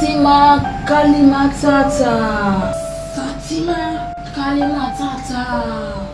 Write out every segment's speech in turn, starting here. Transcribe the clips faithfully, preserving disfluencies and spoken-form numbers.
Fatima Kalimatata. Fatima Kalimatata.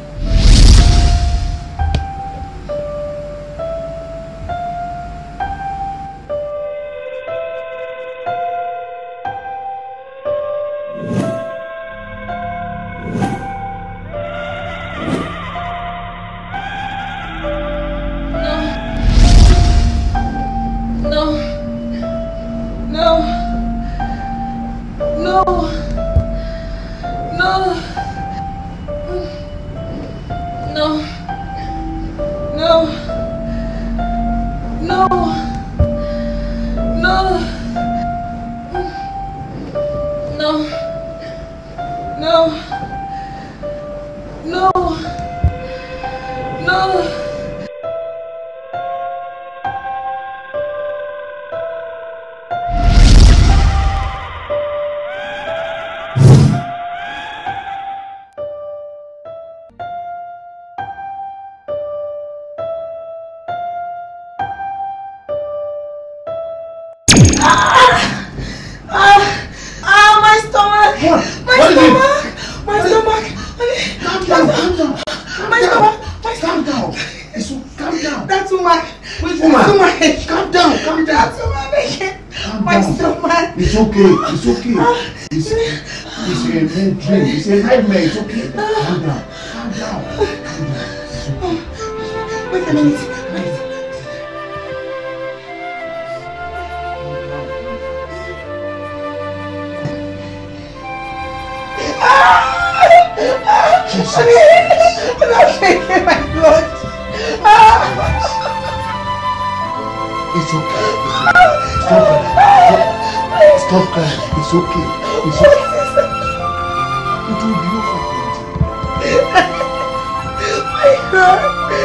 It's okay, it's okay. It's, it's a dream, it's a nightmare, it's okay. Calm down, calm down, calm down. It's okay. Wait a minute. Jesus. I'm not shaking my blood. It's okay. Stop crying. Stop crying. It's okay. It's okay. It will be over. My God.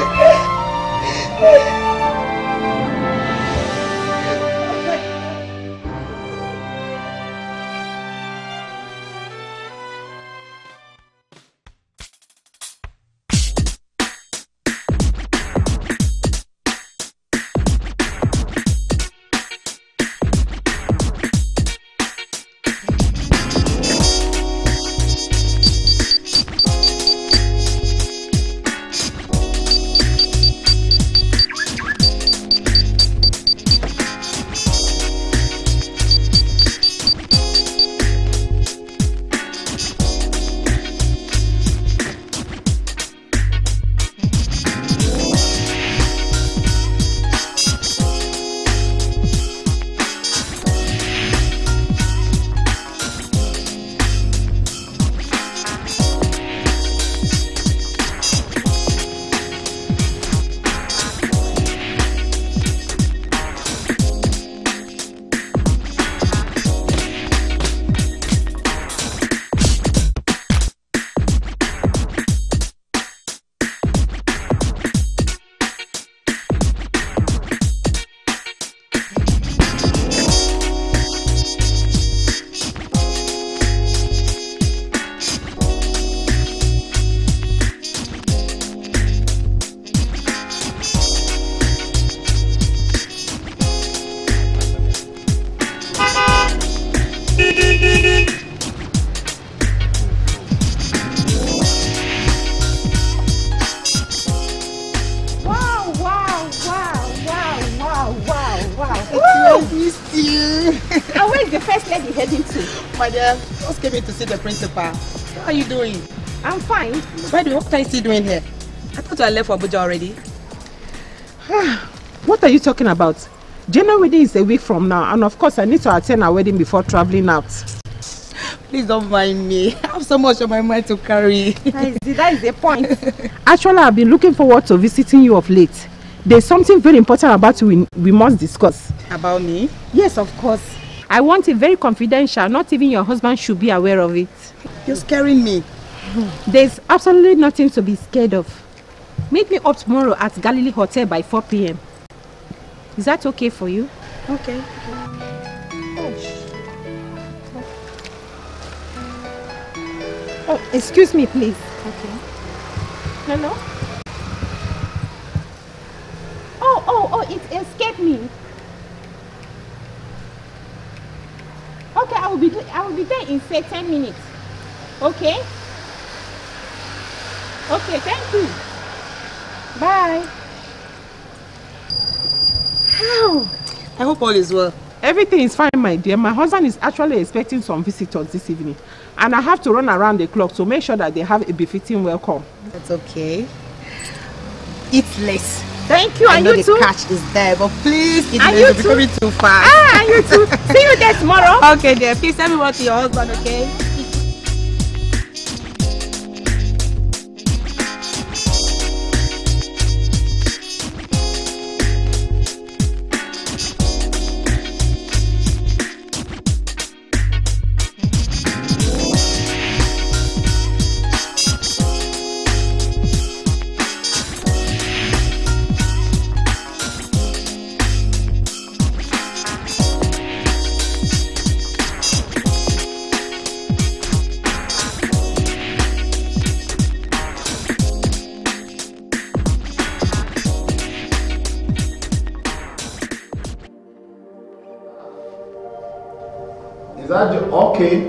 To see the principal. How are you doing? I'm fine. By the way, what are you still doing here? I thought I left for Abuja already. What are you talking about? Jenna's wedding is a week from now, and of course I need to attend our wedding before traveling out. Please don't mind me. I have so much on my mind to carry. That is, that is the point. Actually, I've been looking forward to visiting you of late. There's something very important about you we, we must discuss. About me? Yes, of course. I want it very confidential. Not even your husband should be aware of it. You're scaring me. There's absolutely nothing to be scared of. Meet me up tomorrow at Galilee Hotel by four p m Is that okay for you? Okay. Oh, excuse me, please. Okay. Hello? Oh, oh, oh, it escaped me. be there in say ten minutes. Okay? Okay, thank you. Bye. How? I hope all is well. Everything is fine, my dear. My husband is actually expecting some visitors this evening. And I have to run around the clock to make sure that they have a befitting welcome. That's okay. Eat less. Thank you, I and know you the too. catch is there, but please eat And less you before too. it's too fast. Ah, and you too. See you there tomorrow. Okay, dear. Please tell me what to your husband, okay? Is that the, okay?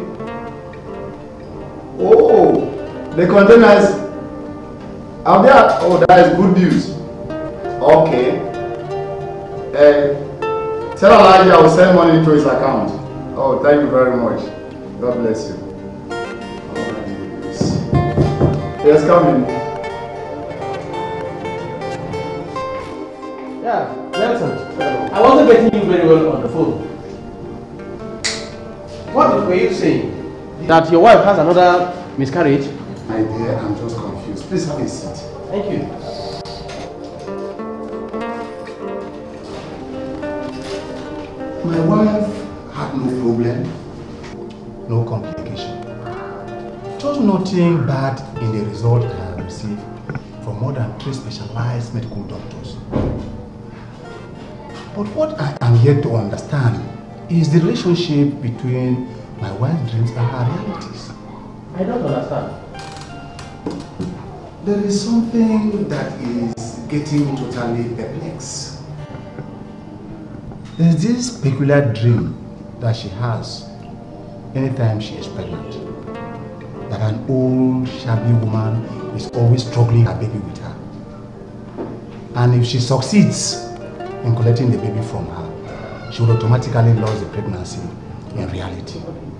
Oh, the containers are there. Oh, that is good news. Okay. Uh, tell Elijah I will send money into his account. Oh, thank you very much. God bless you. Oh, yes, come in. Yeah, Nelson. I wasn't getting you very well on the phone. What were you saying? That your wife has another miscarriage? My dear, I'm just confused. Please have a seat. Thank you. My wife had no problem, no complication. Just nothing bad in the result I have received from more than three specialized medical doctors. But what I am yet to understand is the relationship between my wife's dreams and her realities. I don't understand. There is something that is getting totally perplexed. There's this peculiar dream that she has anytime she is pregnant. That an old, shabby woman is always struggling her baby with her. And if she succeeds in collecting the baby from her, she will automatically lose the pregnancy in reality.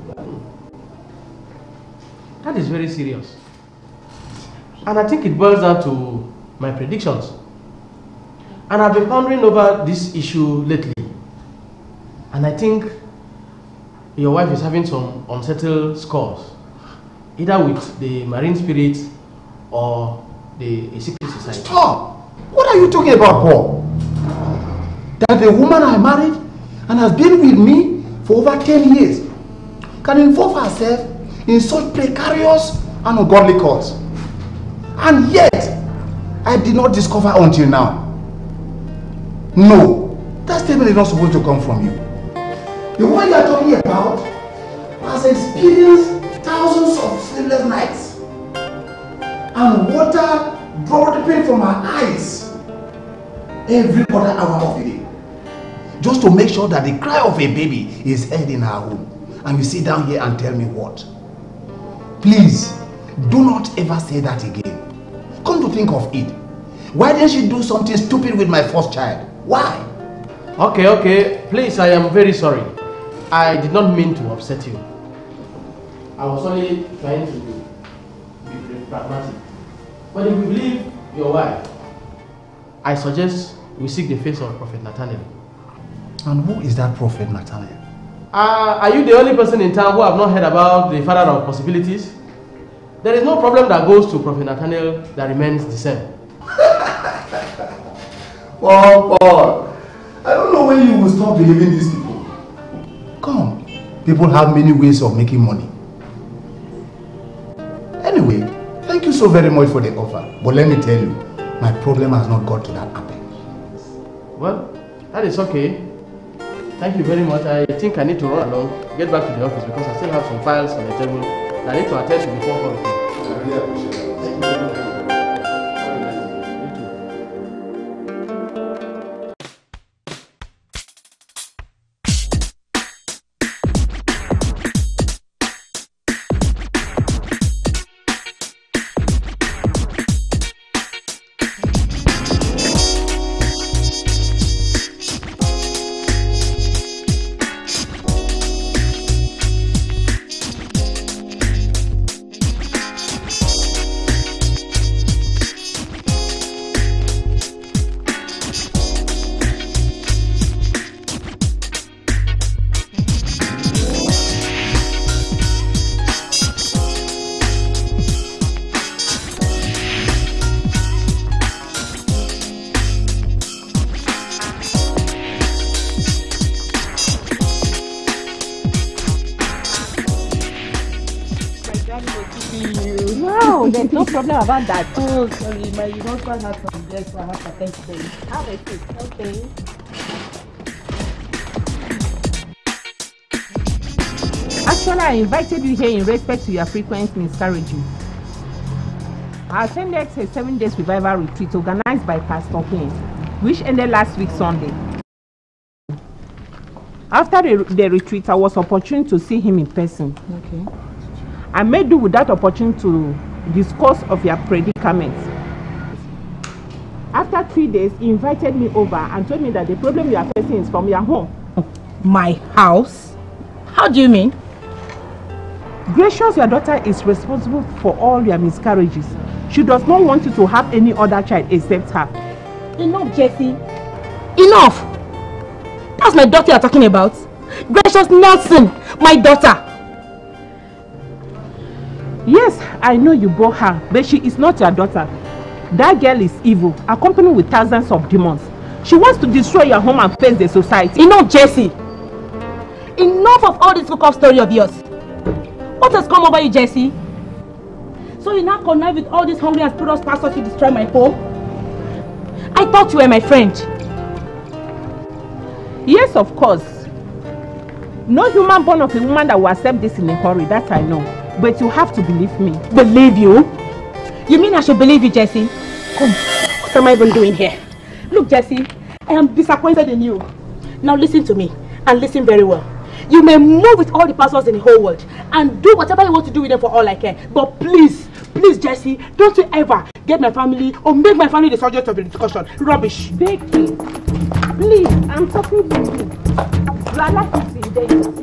That is very serious. And I think it boils down to my predictions. And I've been pondering over this issue lately. And I think your wife is having some unsettled scores, either with the marine spirit or the a secret society. Stop! What are you talking about, Paul? That the woman I married and has been with me for over ten years can involve herself in such precarious and ungodly cause. And yet, I did not discover until now. No, that statement is not supposed to come from you. The one you are talking about has experienced thousands of sleepless nights and water dropping from her eyes every other hour of the day, just to make sure that the cry of a baby is heard in her home. And you sit down here and tell me what? Please, do not ever say that again. Come to think of it, why didn't she do something stupid with my first child? Why? Okay, okay, please, I am very sorry. I did not mean to upset you. I was only trying to be pragmatic. But if you believe your wife, I suggest we seek the face of Prophet Nathaniel. And who is that Prophet Nathaniel? Uh, are you the only person in town who have not heard about the father of possibilities? There is no problem that goes to Prophet Nathaniel that remains the same. Paul, Paul, I don't know when you will stop believing these people. Come, people have many ways of making money. Anyway, thank you so very much for the offer. But let me tell you, my problem has not got to that apex. Well, that is okay. Thank you very much. I think I need to run along, get back to the office because I still have some files on the table that I need to attend to before four o'clock. I really appreciate it. Thank you very much. No, there's no problem about that. Oh, sorry, my husband has some guests, so I have to attend to them. Have a seat. Okay. Actually, I invited you here in respect to your frequent miscarriaging. I attended a seven days revival retreat organized by Pastor King, which ended last week Sunday. After the, the retreat, I was opportune to see him in person. Okay. I made do with that opportunity to discuss of your predicament. After three days, he invited me over and told me that the problem you are facing is from your home. My house? How do you mean? Gracious, your daughter is responsible for all your miscarriages. She does not want you to have any other child except her. Enough, Jesse. Enough! That's my daughter you're talking about. Gracious Nelson, my daughter. Yes, I know you bore her, but she is not your daughter. That girl is evil, accompanied with thousands of demons. She wants to destroy your home and face the society. Enough, Jesse. Enough of all this cook-up story of yours. What has come over you, Jesse? So you now connive with all these hungry and spurious pastors to destroy my home? I thought you were my friend. Yes, of course. No human born of a woman that will accept this in a hurry, that I know. But you have to believe me. Believe you? You mean I should believe you, Jesse? Come, what am I even doing here? Look, Jesse, I am disappointed in you. Now listen to me, and listen very well. You may move with all the pastors in the whole world and do whatever you want to do with them for all I care. But please, please, Jesse, don't you ever get my family or make my family the subject of the discussion. Rubbish. Becky, please, I'm talking to you. You are like to see danger.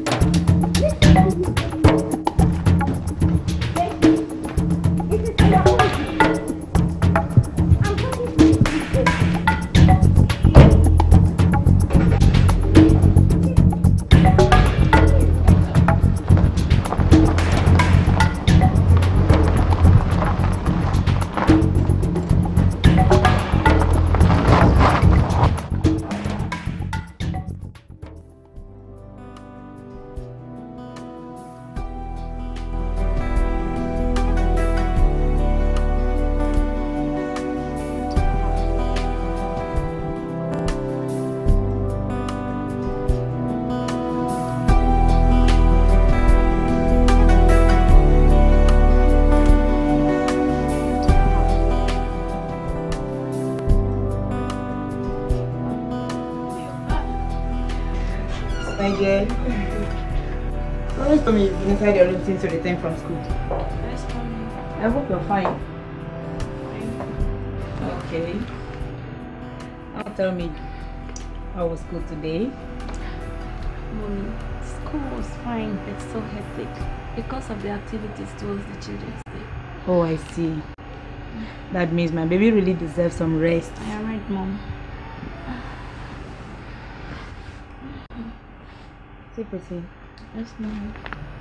Inside your room since you returned from school. Yes, Mommy. I hope you're fine. Okay. Now tell me, how was school today? Mommy, school was fine but so hectic because of the activities towards the Children's Day. Oh, I see. That means my baby really deserves some rest. I am right, Mom. See, pretty. Yes, Mom.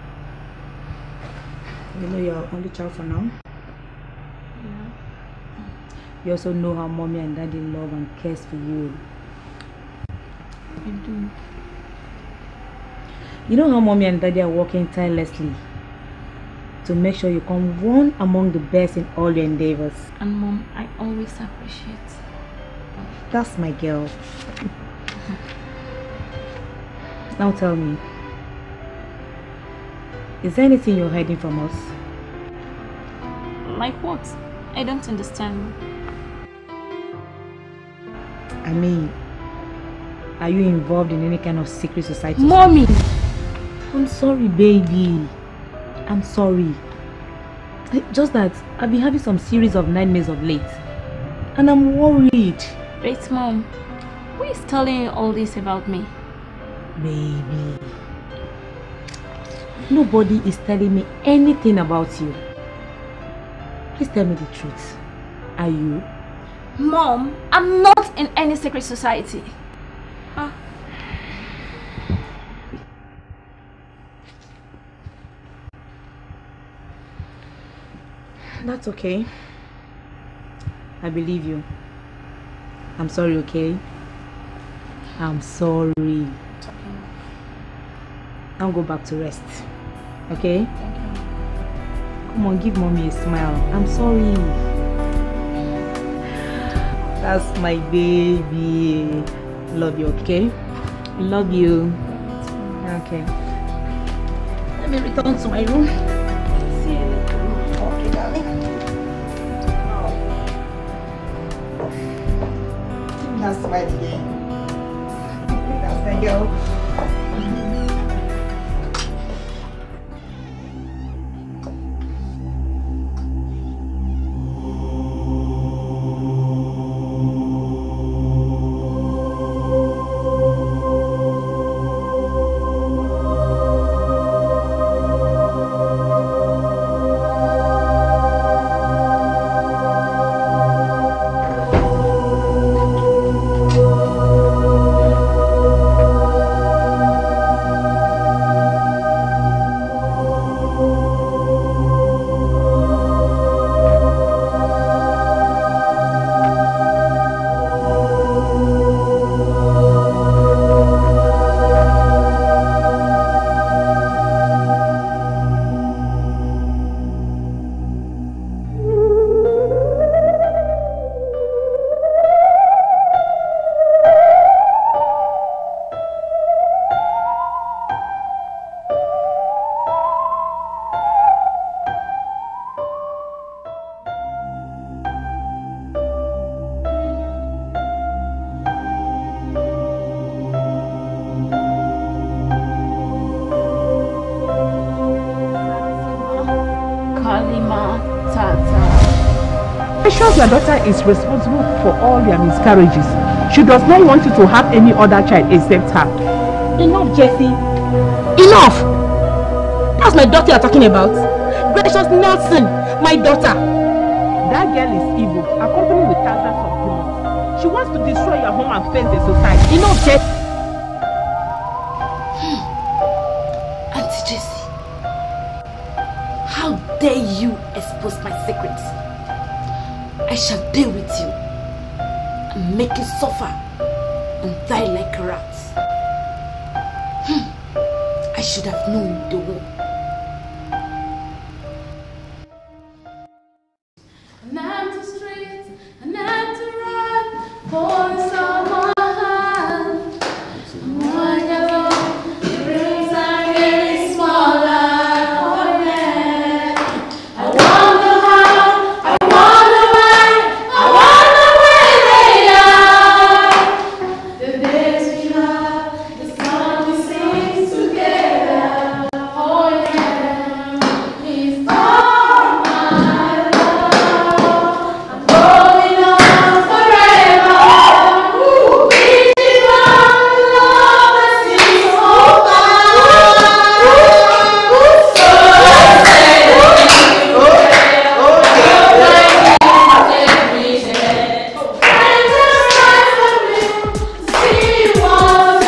You know you're our only child for now? Yeah. You also know how mommy and daddy love and cares for you. I do. You know how mommy and daddy are working tirelessly to make sure you come one among the best in all your endeavors. And Mom, I always appreciate. That's my girl. Now tell me, is there anything you're hiding from us? Like what? I don't understand. I mean, are you involved in any kind of secret society? Mommy! I'm sorry, baby. I'm sorry. Just that I've been having some series of nightmares of late. And I'm worried. Wait, Mom. Who is telling you all this about me? Baby. Nobody is telling me anything about you. Please tell me the truth. Are you? Mom, I'm not in any secret society. Huh? That's okay. I believe you. I'm sorry, okay? I'm sorry. Now go back to rest. Okay? Thank you. Come on, give mommy a smile. I'm sorry. That's my baby. Love you, okay? I love you. Okay. Let me return to my room. See you later. Okay, darling. That's my again. That's my girl. Your daughter is responsible for all their miscarriages. She does not want you to have any other child except her. Enough, Jessie. Enough! That's my daughter you're talking about. Gracious Nelson, my daughter. That girl is evil, accompanied with thousands of demons. She wants to destroy your home and face the society. Enough, Jessie. Auntie Jessie, how dare you expose my secrets? I shall deal with you and make you suffer and die like a rat. Hmm. I should have known the womb. An empty street, an empty road, voice of my hand. One yellow, the rings are getting smaller. Oh yeah. I wonder how, I wonder why, I wonder where they are. The days we love, the song we sing together. Oh yeah. It's all my love. I'm going on forever. Ooh, this is one love that seems so far. Ooh, so say see once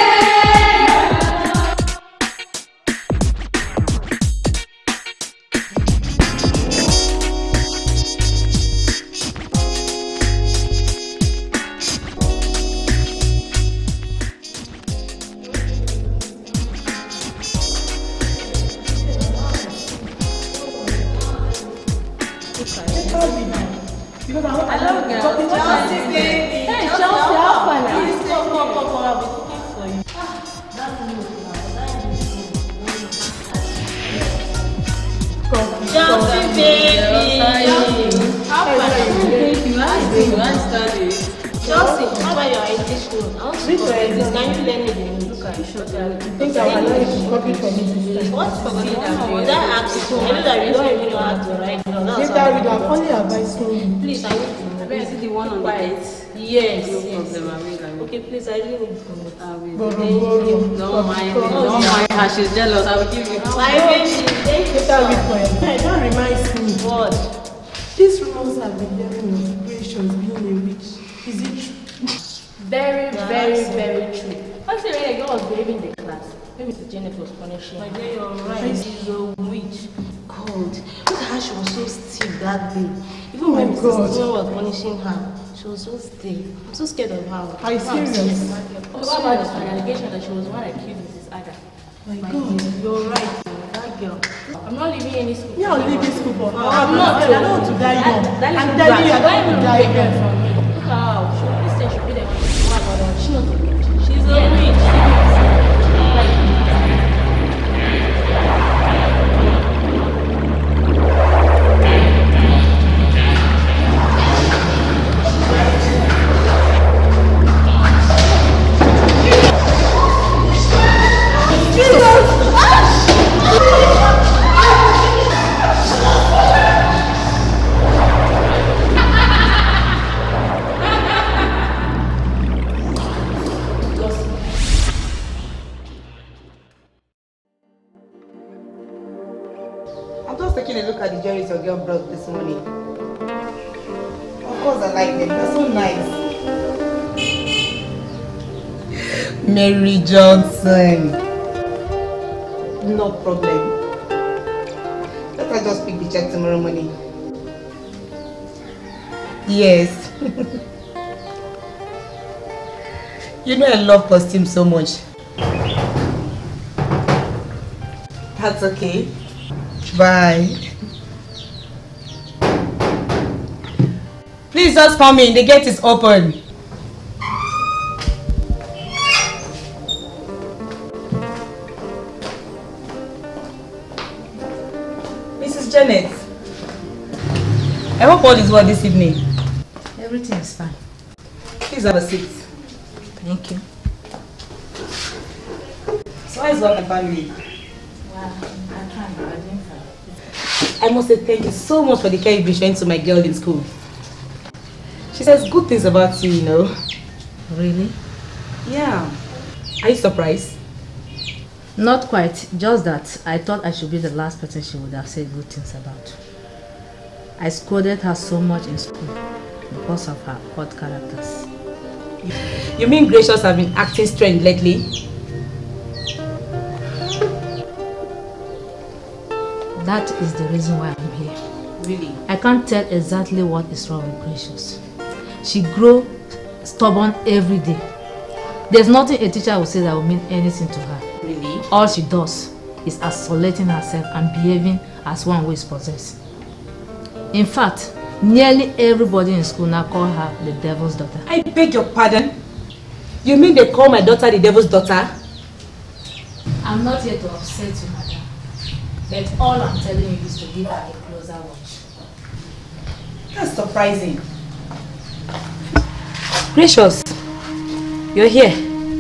please, I need to is it the one on the bed? Yes, no yes. problem. I will. Okay, please, I really need to. I will. Thank you. Don't mind me. Don't mind her. She's jealous. I will give you. My baby, thank you. It don't remind me. What? These rumors have been hearing of Gracious being a witch. Is it true? Very, very, very true. Actually, when a girl was behaving in the class, maybe Mister Janet was punishing her. My dear, you're right. She's a witch. God, look at how she was so stiff that day. Even when Missus Stewart was punishing her, she She was just there. I'm so scared of her. Are you serious? What about the allegation that she was the one that killed Missus Ada? My God. You're right, that girl. I'm not leaving any school. Yeah, I'll leave this school for her. I'm not. I don't want to die young. That I'm little telling you, I brat, don't want to why die will you take her young. from me? Look at her. She always say she'll be the one to do about her. She's not a witch. She's a witch. Like, I'm just taking a look at the jewelry your girl brought this morning. Of course I like them, they're so nice. Mary Johnson. No problem. Let us just pick the check tomorrow morning. Yes. You know I love costumes so much. That's okay. Bye. Please just come in, the gate is open. Missus Janet, I hope all is well this evening. Everything is fine. Please have a seat. Thank you. So how is work and family? Wow, I'm trying, but I'm doing fine. I must say thank you so much for the care you've been showing to my girl in school. She says good things about you, you know. Really? Yeah. Are you surprised? Not quite, just that I thought I should be the last person she would have said good things about. I scolded her so much in school because of her odd characters. You mean Gracious have been acting strange lately? That is the reason why I'm here. Really? I can't tell exactly what is wrong with Gracious. She grows stubborn every day. There's nothing a teacher will say that will mean anything to her. Really? All she does is isolating herself and behaving as one who is possessed. In fact, nearly everybody in school now call her the devil's daughter. I beg your pardon? You mean they call my daughter the devil's daughter? I'm not here to upset you, madam. But all I'm telling you is to give her a closer watch. That's surprising. Gracious, you're here.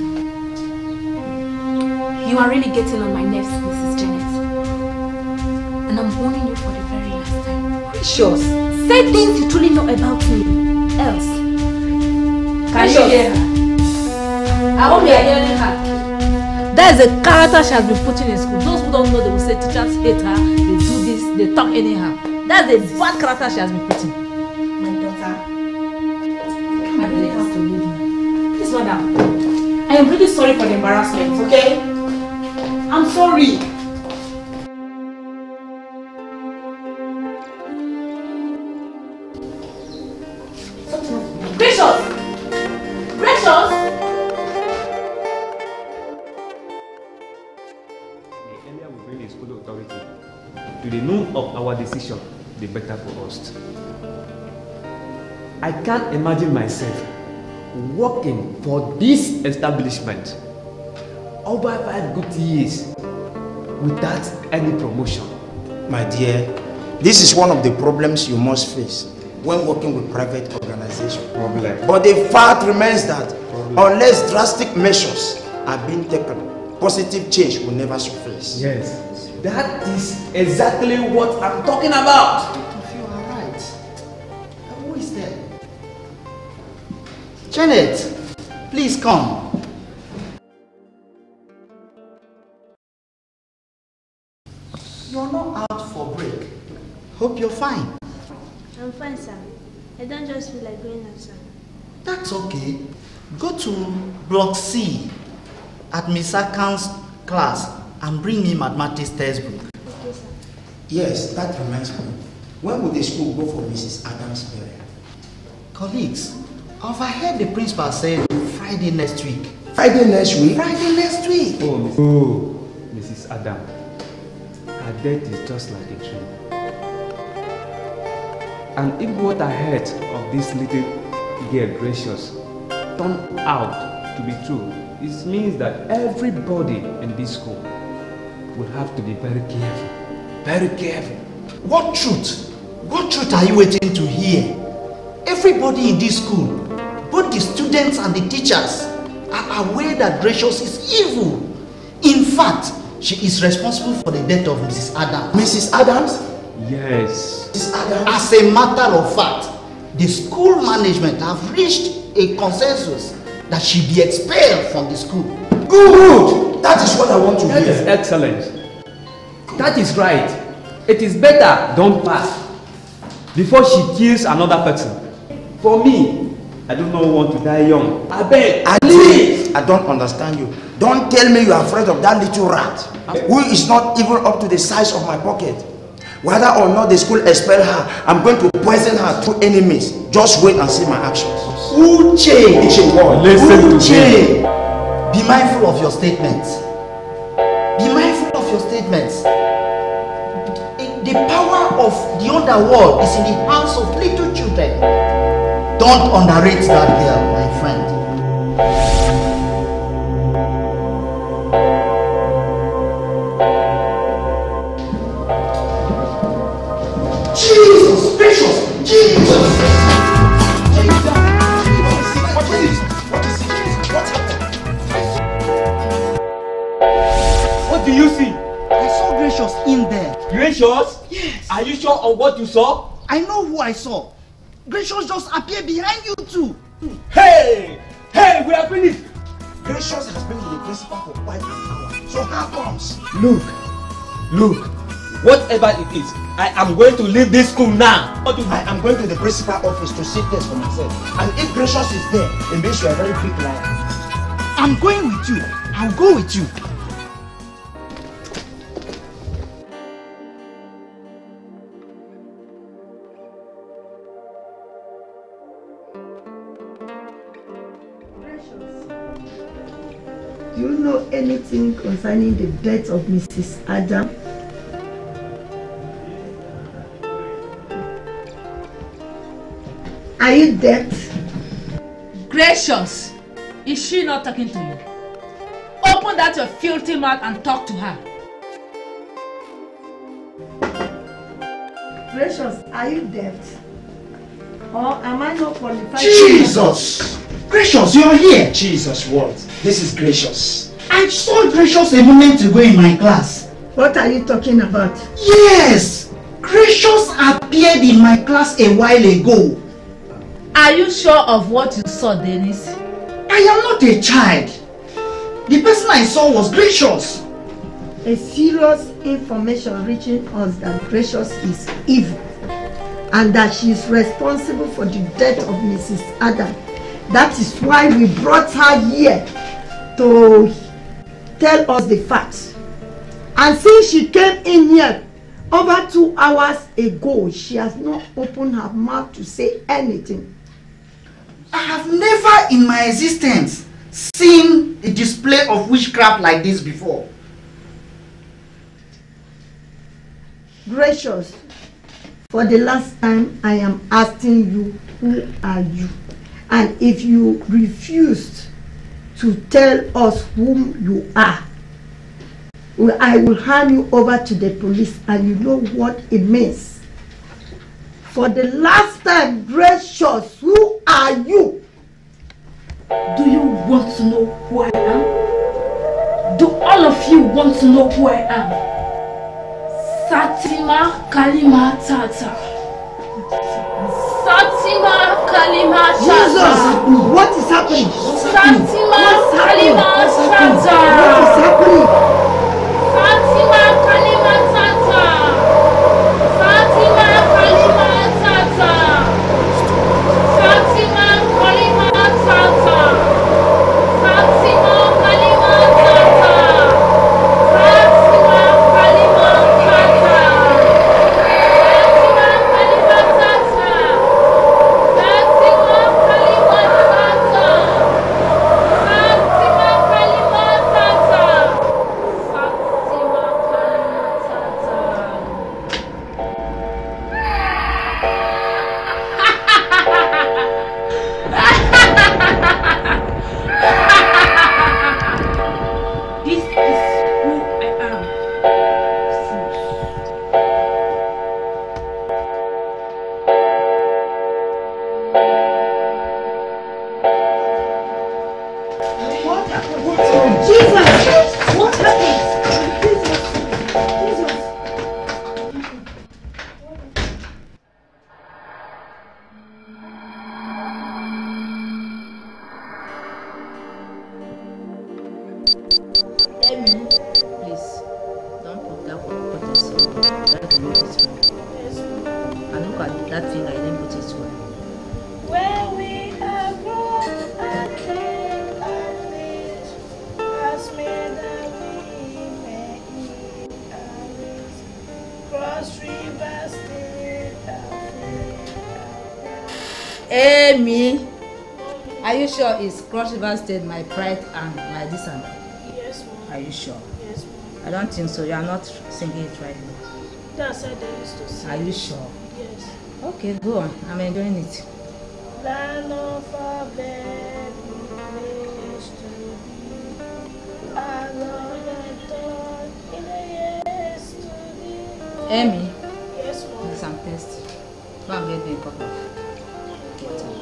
you are really getting on my nerves, Missus Janet. And I'm warning you for the very last time. Gracious. Say things you truly know about me. Else. Can you hear her? I hope you are hearing her. That is a character she has been putting in school. Those who don't know, they will say teachers hate her, they do this, they talk anyhow. That's a bad character she has been putting. My daughter. I really have to leave now. Please, madam. I am really sorry for the embarrassment, okay? I'm sorry. Gracious! Gracious! The earlier we bring the school authority to the know of our decision, the better for us. I can't imagine myself working for this establishment over five good years without any promotion. My dear, this is one of the problems you must face when working with private organizations. Problem. But the fact remains that Problem. unless drastic measures are being taken, positive change will never surface. Yes, that is exactly what I'm talking about. If you are right, who is there? Janet, please come. You're not out for break. Hope you're fine. I'm fine, sir. I don't just feel like going out, sir. That's okay. Go to Block C at Miss Akan's class and bring me mathematics textbook. Okay, sir. Yes, that reminds me. When will the school go for Missus Adams' burial? Colleagues, overheard the principal say Friday next week. Friday next week? Friday next week. Oh, oh, Missus Adam. Her death is just like a dream. And if what I heard of this little girl, Gracious, turned out to be true, it means that everybody in this school will have to be very careful. Very careful. What truth? What truth are you waiting to hear? Everybody in this school, both the students and the teachers, are aware that Gracious is evil. In fact, she is responsible for the death of Missus Adams. Missus Adams? Yes. Missus Adams? As a matter of fact, the school management have reached a consensus that she be expelled from the school. Good! That is what I want to hear. That is excellent. That is right. It is better don't pass before she kills another person. For me, I do not want to die young. I beg, please. I don't understand you. Don't tell me you are afraid of that little rat who is not even up to the size of my pocket. Whether or not the school expel her, I'm going to poison her through enemies. Just wait and see my actions. Uche! Listen to Uche! Be mindful of your statements. Be mindful of your statements. The power of the underworld is in the hands of little children. Don't underrate that girl, my friend. Jesus gracious! Jesus! What is it? What is it? What happened? What do you see? I saw Gracious in there. Gracious? Yes. Are you sure of what you saw? I know who I saw. Gracious just appeared behind you two. Hey! Hey, we are finished! Gracious has been with the principal for quite an hour. So how comes? Look, look, whatever it is, I am going to leave this school now. I am going to the principal office to see this for myself. And if Gracious is there, it means you are a very big liar. I'm going with you. I'll go with you. Do you know anything concerning the death of Missus Adam? Are you deaf? Gracious, is she not talking to you? Open that your filthy mouth and talk to her. Gracious, are you deaf? Or am I not qualified? Jesus! Gracious, you are here. Jesus, what? This is Gracious. I saw Gracious a moment ago in my class. What are you talking about? Yes! Gracious appeared in my class a while ago. Are you sure of what you saw, Dennis? I am not a child. The person I saw was Gracious. A serious information reaching us that Gracious is evil and that she is responsible for the death of Missus Adam. That is why we brought her here to tell us the facts. And since she came in here over two hours ago, she has not opened her mouth to say anything. I have never in my existence seen a display of witchcraft like this before. Gracious, for the last time I am asking you, who are you? And if you refused to tell us whom you are, I will hand you over to the police, and you know what it means. For the last time, Gracious, who are you? Do you want to know who I am? Do all of you want to know who I am? Satima Kalima Tata. Satima Kalima Tata. Jesus, what is happening? Satima Kalima Tata. What is happening? Fatima Kalima Tata. Fatima Kalima Tata. Fatima Kalima Tata. Fatima Kalima Tata. Fatima Kalima Tata. Fatima Kalima Tata. Fatima Kalima Amy, please, don't put that protest on. Try to make it well. Yes, ma'am. And look at that finger, I didn't put it well. When we are grown and clean and rich, as men and women eat and rich, cross rivers, state and free. Amy, are you sure it's Cross River State, my pride and my discernment? Yes, ma'am. Are you sure? Yes, ma'am. I don't think so. You are not singing it right now. That's how they used to sing. Are you sure? Yes. Okay, go on. I'm enjoying it. Land of our bed, place to be. I love and thought in the yesterday. Amy, Yes, ma'am. yes, I'm thirsty. Go and get me a cup of water.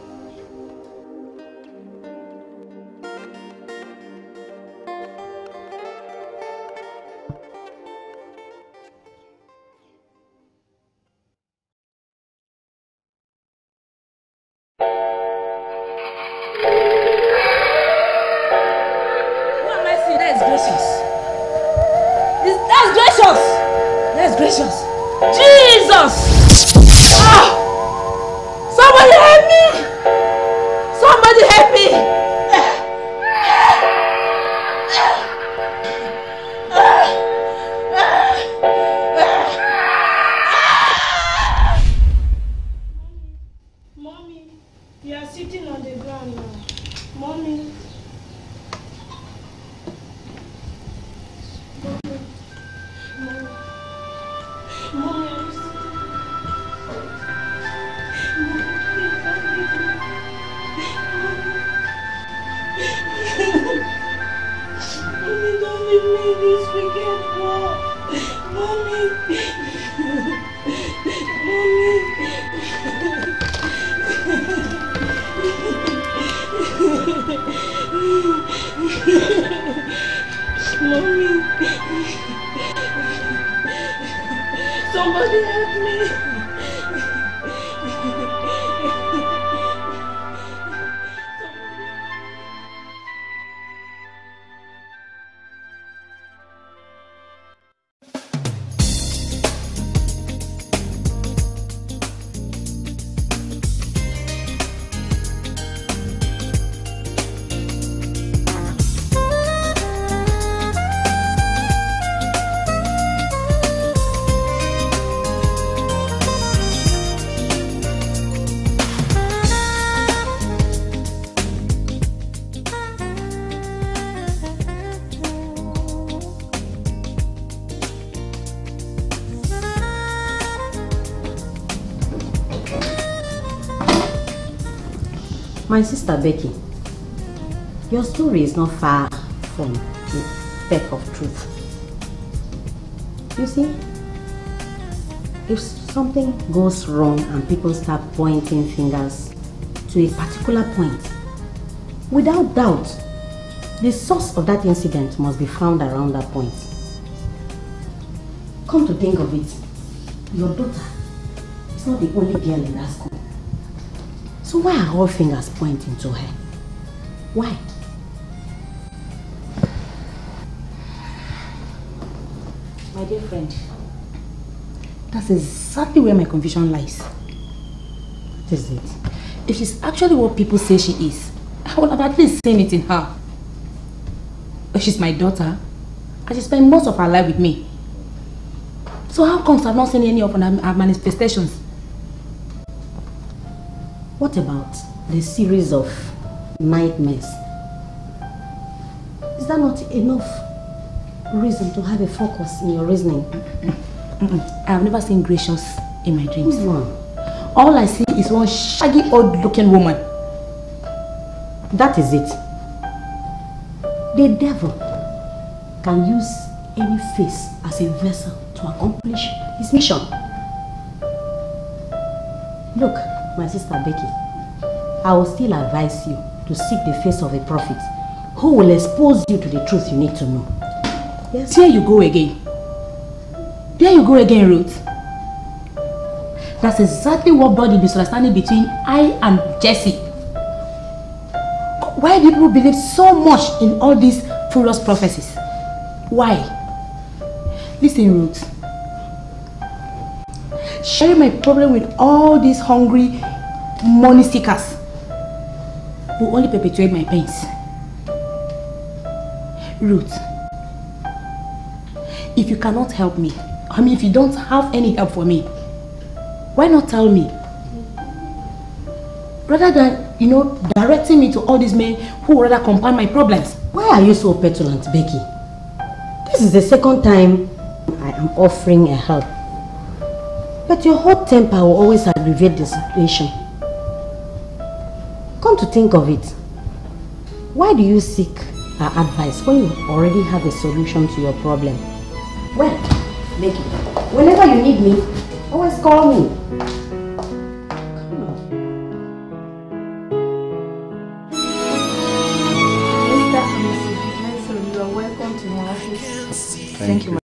Who am I seeing? That is gracious. Is- That's gracious. That's gracious. Jesus! Ah! Somebody help me! Somebody help me! Mommy, you are sitting on the ground now. Mommy. Mommy. Mommy. Mommy, are you sitting? Mommy, please don't leave me. Mommy, don't leave me in this wicked world. Mommy. Mommy. Somebody help me. My sister Becky, your story is not far from the speck of truth. You see, if something goes wrong and people start pointing fingers to a particular point, without doubt, the source of that incident must be found around that point. Come to think of it, your daughter is not the only girl in that school. So why are all fingers pointing to her? Why? My dear friend, that's exactly where my confusion lies. What is it? If she's actually what people say she is, I would have at least seen it in her. But she's my daughter, and she spent most of her life with me. So how comes I've not seen any of her manifestations? What about the series of nightmares? Is that not enough reason to have a focus in your reasoning? Mm-mm. I have never seen Gracious in my dreams. Who's one? All I see is one shaggy old looking woman. That is it. The devil can use any face as a vessel to accomplish his mission. Look, my sister Becky, I will still advise you to seek the face of a prophet who will expose you to the truth you need to know. Yes. There you go again. There you go again, Ruth. That's exactly what brought the misunderstanding between I and Jesse. Why do people believe so much in all these furious prophecies? Why? Listen, Ruth. Sharing my problem with all these hungry money seekers will only perpetuate my pains. Ruth, if you cannot help me, I mean if you don't have any help for me, why not tell me? Rather than, you know, directing me to all these men who rather compound my problems. Why are you so petulant, Becky? This is the second time I am offering a help. But your hot temper will always aggravate the situation. Come to think of it, why do you seek our advice when you already have a solution to your problem? Well, Becky, whenever you need me, always call me. You are welcome to my office. Thank you.